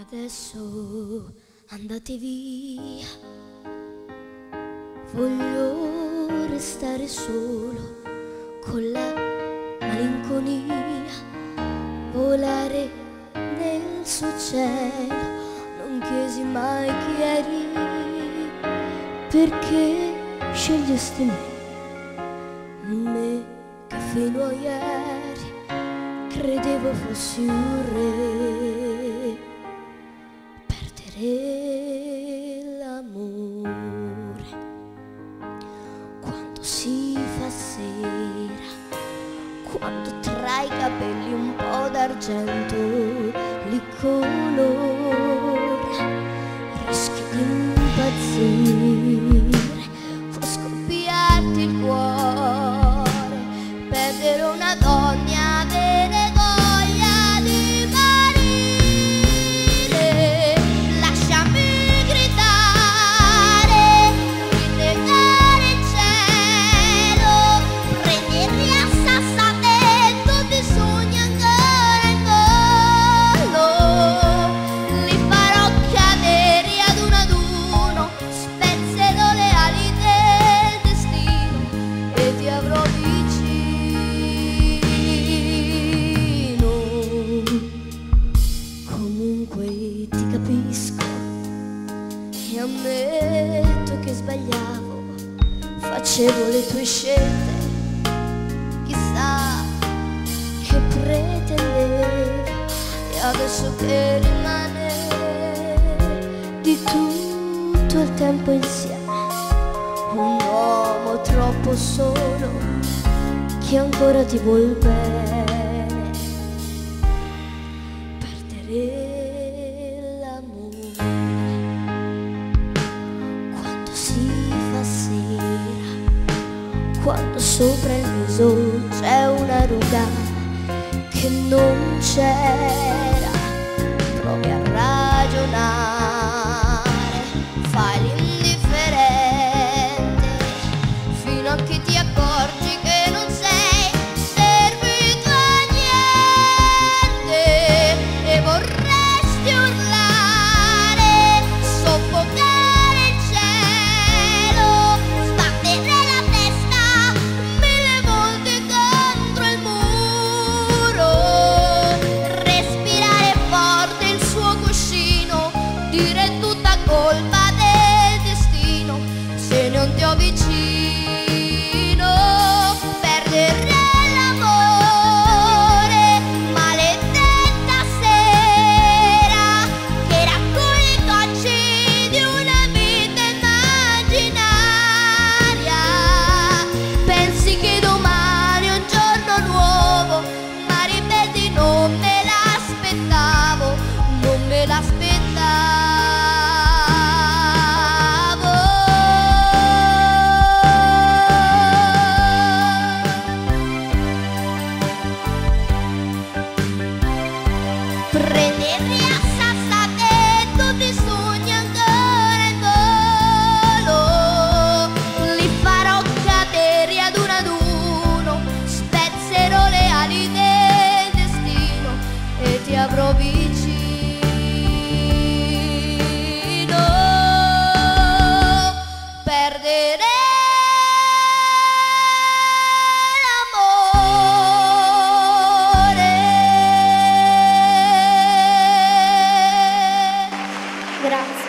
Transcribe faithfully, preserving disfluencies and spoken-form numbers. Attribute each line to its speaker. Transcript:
Speaker 1: Adesso andate via, voglio restare solo con la malinconia, volare nel suo cielo. Non chiesi mai chi eri, perché scegliesti me, me che fino a ieri credevo fossi un re. Perdere l'amore quando si fa sera, quando tra i capelli un po' d'argento li colora, rischi di impazzire, può scoppiarti il cuore, perdere una donna, avere voglia di morire. Lasciami gridare, rinnegare il cielo, prenderli a sassate tutti i sogni ancora in volo. Li farò cadere ad uno ad uno, spezzerò le ali del destino e ti avrò vicino. Comunque ti capisco e ammetto che sbagliavo, facevo le tue scelte, chissà che pretendevo. E adesso che rimane di tutto il tempo insieme, un uomo troppo solo che ancora ti vuol bene. Perdere l'amore quando si fa sera, quando sopra il viso c'è una ruga che non c'era. Provi a ragionare, fai l'indifferente fino a che ti accorgi che non sei servito a niente e vorresti urlare, soffocare il cielo, sbattere la testa mille volte contro il muro, respirare forte il suo cuscino, dire tutta colpa del destino se non ti ho vicino. Perdere l'amore, maledetta sera che raccoglie i cocci di una vita immaginaria. Pensi che domani è un giorno nuovo, ma ripeti non me l'aspettavo, non me l'aspettavo. Prenderli a sassate tutti i sogni ancora in volo, li farò cadere ad uno ad uno, spezzerò le ali del destino e ti avrò vicino. Perdere l'amore. Grazie.